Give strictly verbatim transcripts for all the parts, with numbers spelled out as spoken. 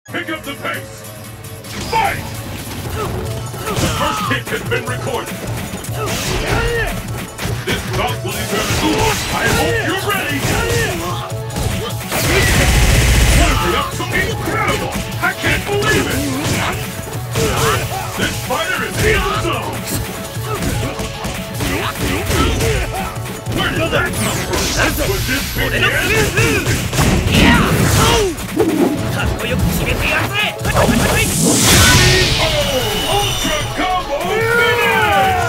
Pick up the pace! Fight! The first kick has been recorded. This bout will determine. I hope you're ready! Warming up so incredible! I can't believe it! This fighter is in the zone! Where did that come from? Would this be the end? Oh! Ultra combo finish!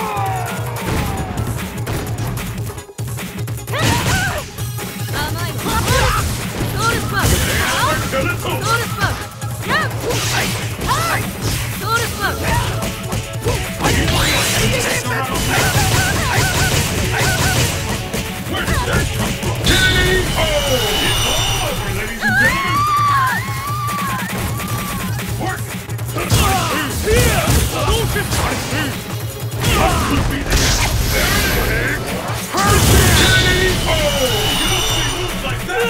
Where did that come from? K O! It's all over, ladies and gentlemen! Work! What could be the end? K O! You don't see moves like that!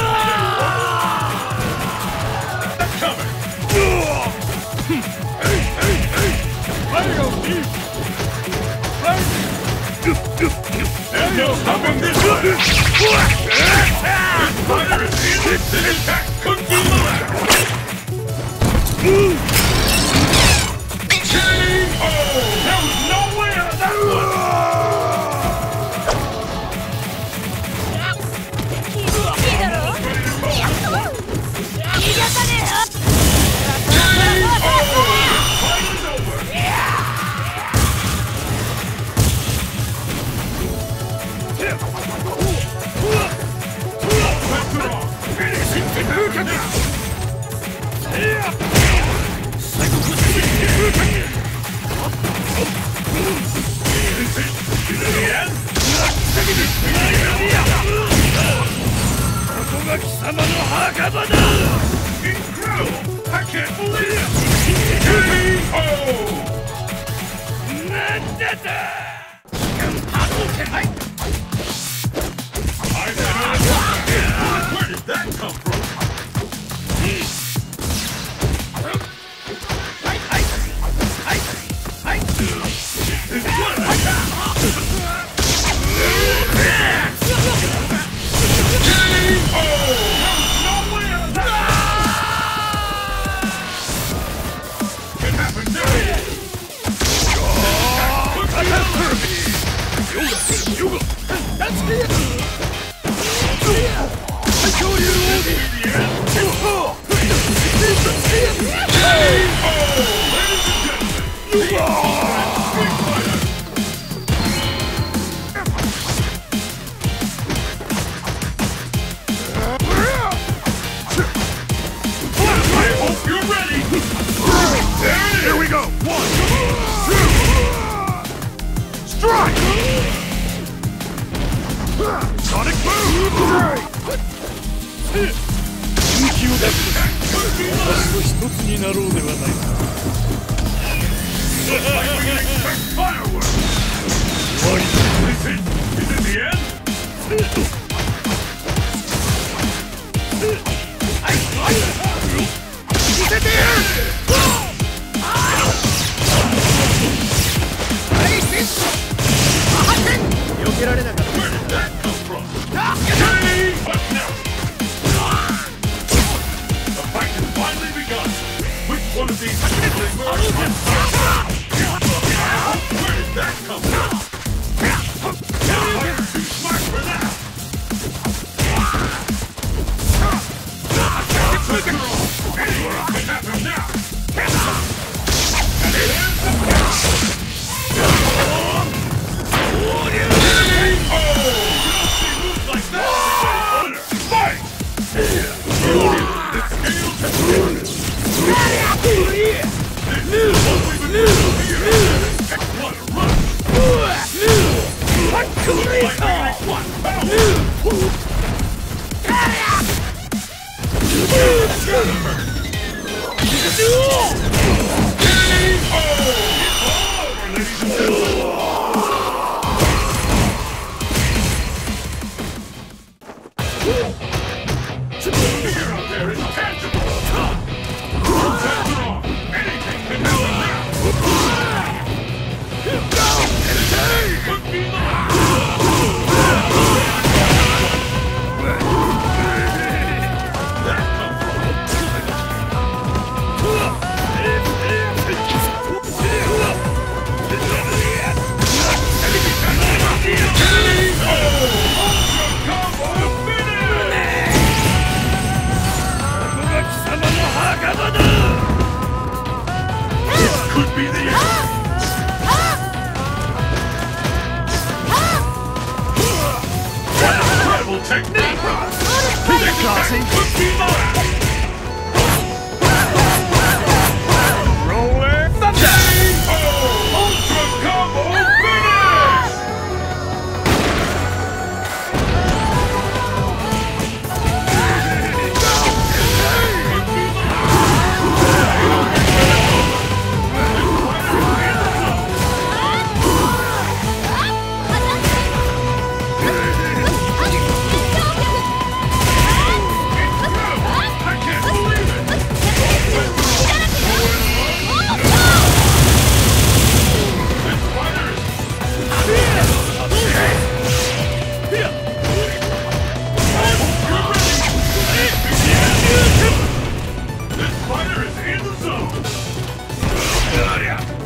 That's coming! Hey, hey, hey! Let's go, Steve! And no stopping this one! This fighter is in this attack Kung Fu Master! K O! There was no way out of that one! Incredible! I can't believe it! K O! Where did that come from? It's what I got! K O! No way out of that! Can happen now! That's it! I told you! Here we go! One, two, strike! Sonic boom! Fireworks! Is it? Is it the end? Is it the end? Where did that come from? What now? The fight has finally begun. Which one of these is the first? Where did that come from? You're too smart for that. It's a girl. Anything can happen now. And it ends the match. Fear out there is tangible! Fighter is in the zone!